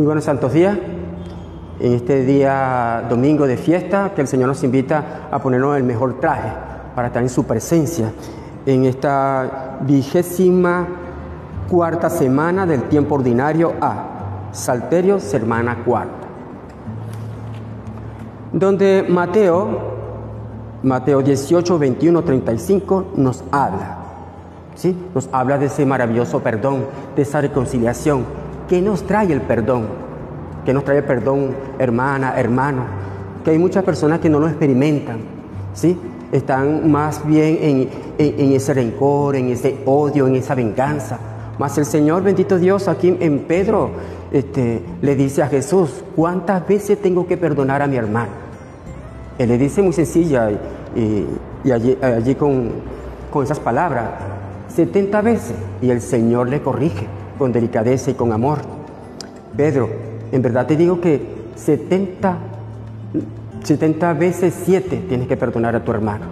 Muy buenos santos días. En este día domingo de fiesta, que el Señor nos invita a ponernos el mejor traje para estar en su presencia. En esta 24ª semana del tiempo ordinario A, Salterio, semana cuarta. Donde Mateo 18, 21, 35 nos habla. ¿Sí? Nos habla de ese maravilloso perdón, de esa reconciliación. ¿Qué nos trae el perdón? ¿Qué nos trae el perdón, hermana, hermano? Que hay muchas personas que no lo experimentan, ¿sí? Están más bien en ese rencor, en ese odio, en esa venganza. Mas el Señor, bendito Dios, aquí en Pedro, le dice a Jesús, ¿cuántas veces tengo que perdonar a mi hermano? Él le dice muy sencilla y allí con esas palabras, 70 veces, y el Señor le corrige con delicadeza y con amor. Pedro, en verdad te digo que 70 veces 7 tienes que perdonar a tu hermano.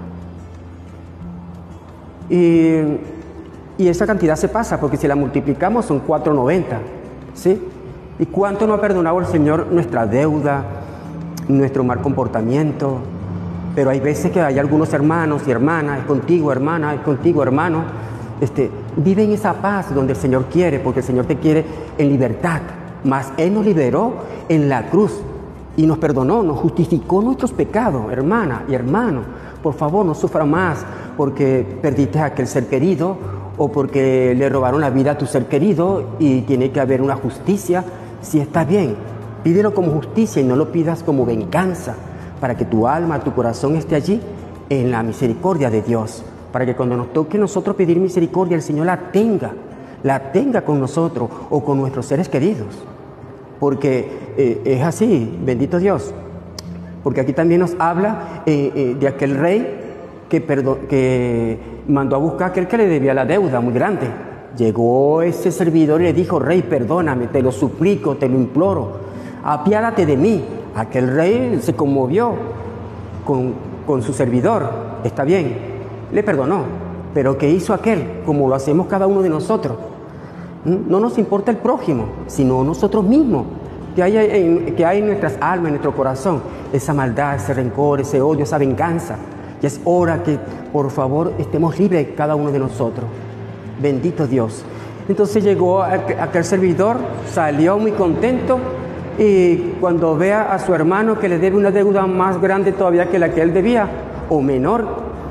Y esa cantidad se pasa, porque si la multiplicamos son 490, ¿sí? ¿Y cuánto no ha perdonado el Señor nuestra deuda, nuestro mal comportamiento? Pero hay veces que hay algunos hermanos y hermanas, es contigo hermana, es contigo hermano, vive en esa paz donde el Señor quiere, porque el Señor te quiere en libertad. Mas Él nos liberó en la cruz y nos perdonó, nos justificó nuestros pecados, hermana y hermano. Por favor, no sufra más porque perdiste a aquel ser querido o porque le robaron la vida a tu ser querido y tiene que haber una justicia. Si está bien, pídelo como justicia y no lo pidas como venganza, para que tu alma, tu corazón esté allí en la misericordia de Dios, para que cuando nos toque nosotros pedir misericordia, el Señor la tenga con nosotros o con nuestros seres queridos, porque es así, bendito Dios, porque aquí también nos habla de aquel rey que mandó a buscar a aquel que le debía la deuda muy grande. Llegó ese servidor y le dijo, rey, perdóname, te lo suplico, te lo imploro, apiádate de mí. Aquel rey se conmovió con su servidor, está bien, le perdonó, pero ¿qué hizo aquel? Como lo hacemos cada uno de nosotros. No nos importa el prójimo, sino nosotros mismos, que hay en nuestras almas, en nuestro corazón, esa maldad, ese rencor, ese odio, esa venganza. Y es hora que, por favor, estemos libres cada uno de nosotros. Bendito Dios. Entonces llegó aquel servidor, salió muy contento, y cuando vea a su hermano que le debe una deuda más grande todavía que la que él debía, o menor,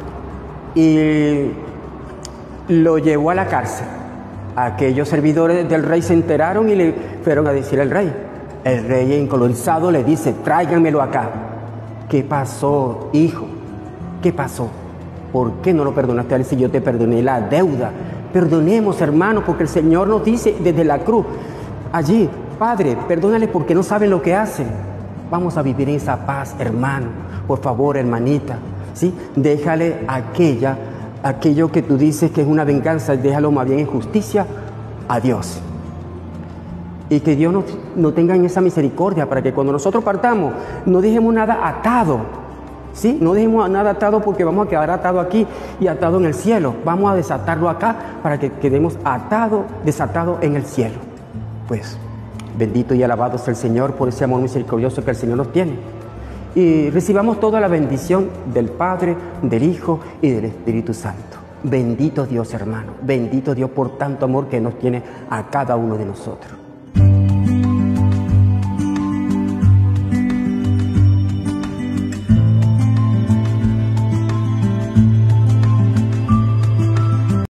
y lo llevó a la cárcel. Aquellos servidores del rey se enteraron y le fueron a decir al rey. El rey encolorizado le dice, tráiganmelo acá. ¿Qué pasó, hijo? ¿Qué pasó? ¿Por qué no lo perdonaste a él si yo te perdoné la deuda? Perdonemos, hermanos, porque el Señor nos dice desde la cruz, allí, Padre, perdónale porque no saben lo que hacen. Vamos a vivir en esa paz, hermano. Por favor, hermanita, ¿sí? Déjale aquello que tú dices que es una venganza, déjalo más bien en justicia a Dios. Y que Dios nos tenga en esa misericordia para que cuando nosotros partamos no dejemos nada atado, ¿sí? No dejemos nada atado porque vamos a quedar atado aquí y atado en el cielo. Vamos a desatarlo acá para que quedemos desatados en el cielo. Pues bendito y alabado sea el Señor por ese amor misericordioso que el Señor nos tiene. Y recibamos toda la bendición del Padre, del Hijo y del Espíritu Santo. Bendito Dios, hermano. Bendito Dios por tanto amor que nos tiene a cada uno de nosotros.